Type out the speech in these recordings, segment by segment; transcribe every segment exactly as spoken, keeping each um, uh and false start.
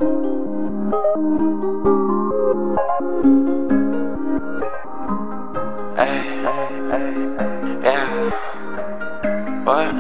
Hey, yeah, what?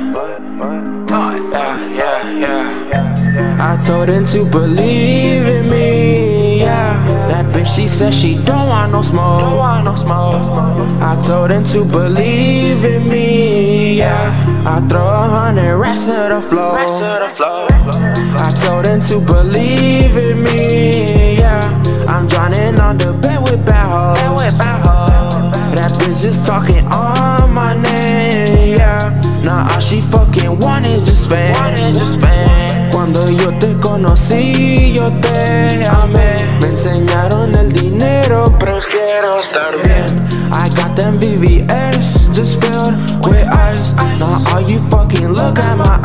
Yeah, yeah, yeah. I told him to believe in me, yeah. That bitch, she said she don't want no smoke. Don't want no smoke. I told him to believe in me, yeah. I throw a hundred rest of the flow. Rest of the flow. I told him to believe in me, yeah. I'm drowning on the bed with bad hoes. Bed with bad hoes. That bitch just talking on my name, yeah. Now all she fucking want is just fame. Want is just fame. Cuando yo te conocí, yo te amé. Me enseñaron el dinero, prefiero estar bien. I got them V V S just filled with ice. Now all you fucking look at my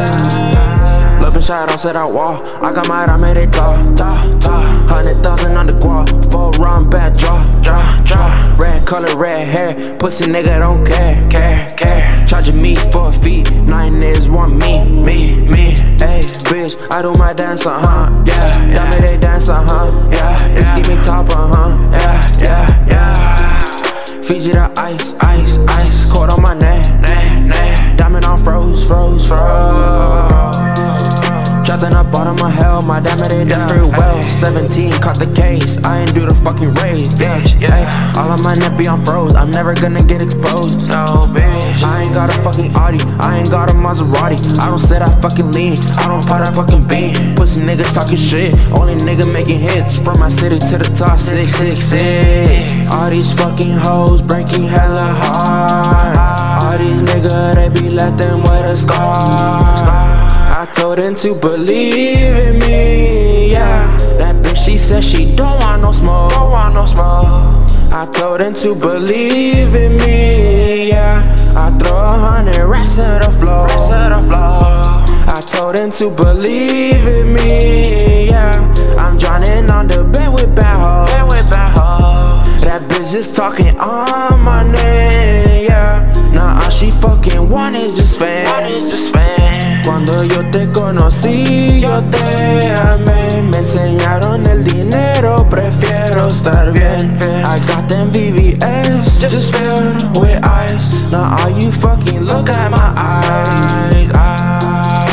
eyes. Look bitch, I don't sit out wall. I got mad, I made it tall, tall, tall. Hundred thousand on the quad, full run back, draw, draw, draw. Red color, red hair, pussy nigga don't care, care, care. Charging me for a fee, nine niggas want me, me, me. Ayy, bitch, I do my dance, uh huh, yeah, yeah. Dame they dance, uh huh, yeah, yeah. Bitch, give me top, uh huh, yeah, yeah, yeah. Fiji the ice, ice, ice, cold on my neck, neck, neck. Diamond on froze, froze, froze. Trapped in the bottom of hell, my damn it, it does very well. Seventeen, caught the case, I ain't do the fucking race, bitch. Yeah, all on my neck be on froze, I'm never gonna get exposed. No, bitch. I ain't got a fucking Audi, I ain't got a Maserati. I don't sit, I fucking lean, I don't fight, I fucking beat. Pussy nigga talking shit, only nigga making hits. From my city to the top, six, six, six. All these fucking hoes breaking hella hard. All these niggas, they be left them with a scar. I told him to believe in me, yeah. That bitch, she said she don't want no smoke. Don't want no smoke. I told him to believe in me, yeah. I throw a hundred rest of the flow. Rest of the flow. I told him to believe in me, yeah. I'm drowning on the bed with bad hoes. Bed with bad hoes. That bitch is talking on my name, yeah. Now all she fucking want is just fame. Want is just fame. Cuando yo te conocí, yo te amé. Me enseñaron el dinero, prefiero estar bien. I got them V V S just filled with ice. Now all you fucking look at my eyes, eyes,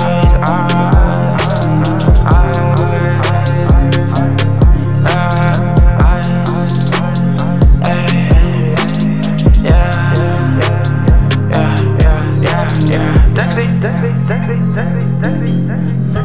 eyes, eyes, eyes, yeah, yeah, yeah, yeah, yeah. Taxi, taxi, taxi, taxi, taxi, taxi.